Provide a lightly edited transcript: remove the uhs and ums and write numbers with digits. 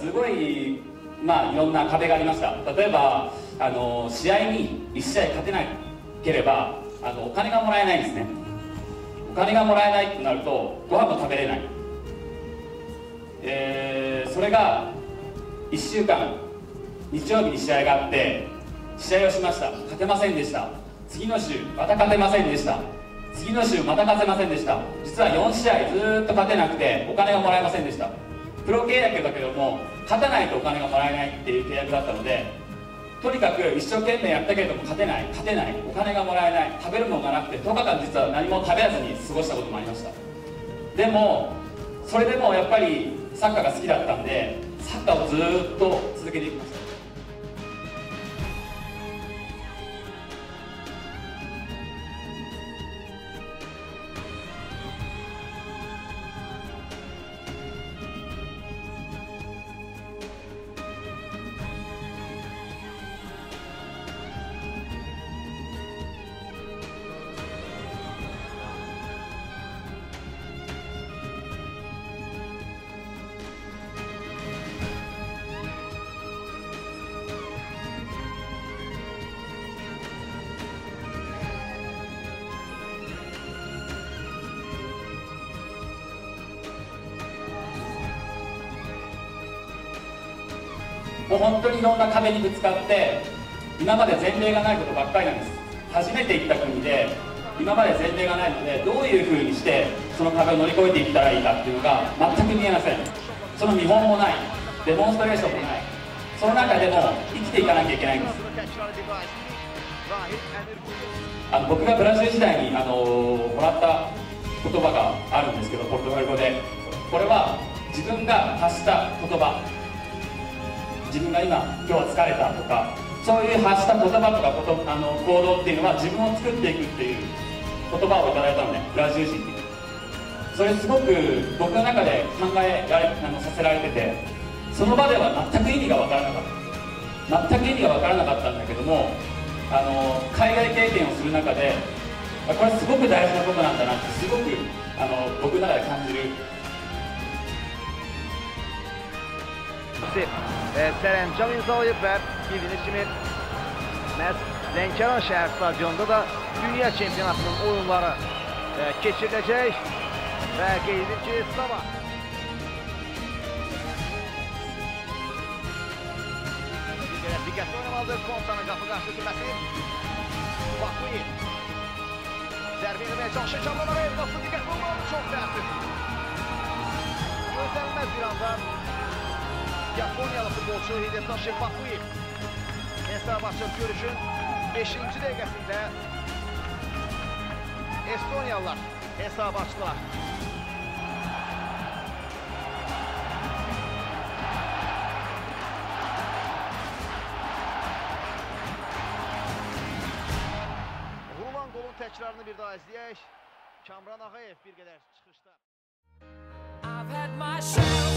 すごい、まあ、いろんな壁がありました。例えば試合に1試合勝てなければお金がもらえないんですね。お金がもらえないとなるとご飯も食べれない、それが1週間日曜日に試合があって、試合をしました。勝てませんでした。次の週また勝てませんでした。次の週また勝てませんでした。実は4試合ずーっと勝てなくてお金がもらえませんでした。プロ契約だけども勝たないとお金がもらえないっていう契約だったので、とにかく一生懸命やったけれども勝てないお金がもらえない、食べるものがなくて10日間実は何も食べずに過ごしたこともありました。でもそれでもやっぱりサッカーが好きだったんで、サッカーをずーっと続けていきました。もう本当にいろんな壁にぶつかって、今まで前例がないことばっかりなんです。初めて行った国で今まで前例がないので、どういうふうにしてその壁を乗り越えていったらいいかっていうのが全く見えません。その見本もない、デモンストレーションもない。その中でも生きていかなきゃいけないんです。僕がブラジル時代にもらった言葉があるんですけど、ポルトガル語で、これは自分が発した言葉、自分が今日は疲れたとか、そういう発した言葉とか行動っていうのは自分を作っていくっていう言葉をいただいたのね、ブラジル人に。それすごく僕の中で考えられさせられてて、その場では全く意味が分からなかった、全く意味が分からなかったんだけども、海外経験をする中でこれすごく大事なことなんだなってすごく僕の中で感じる。 Sərəncam imzalayıb və bildiyiniz kimi məhz Lənkəran şəhər stadionunda da dünya çempionatının oyunları keçiriləcək və qeyd edir ki, sabah diqqətli oynamalıdır. Kontanın qapı qarşı etməsi Bakuyev zərbə eləməyə çalışır. Kamralar nasıl diqqətli olmalıdır, çox təəssüf. Gözlənilməz bir anda Yaponiyalı futbolçu Hidetashi Bakuyev hesab açıb görüşün 5-ci dəqiqəsində Estoniyalılar hesab açdılar. Vurulan qolun təkrarını bir daha izləyək. Kamran Ağayev bir qədər çıxışda.